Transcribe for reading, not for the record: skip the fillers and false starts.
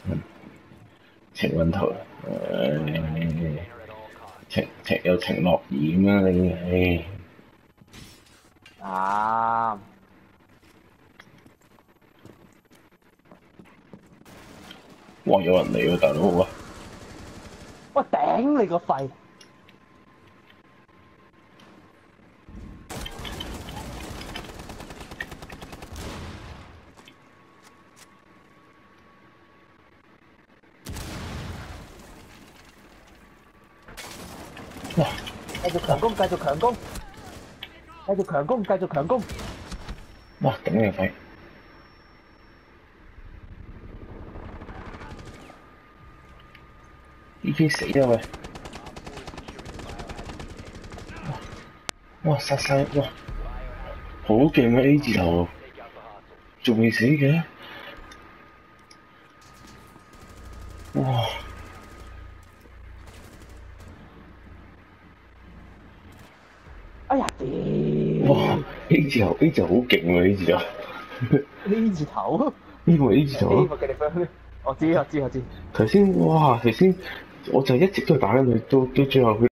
情運圖，情有情樂意咁啊你， 啱。 哇有人嚟喎大佬啊！ 喂頂你個肺！ 哇！ 繼續強攻，繼續強攻，繼續強攻，繼續強攻！ 哇！頂你個肺！已經死啦喂！哇！殺晒！哇！好勁啊 A 字頭，仲未死嘅？哇！ 哎呀屌！ 哇 A 字頭 A 字頭好勁喎 A 字頭 A 字頭呢個 A 字頭啊！ 我知。 頭先哇頭先我就一直都打緊佢，到最後佢。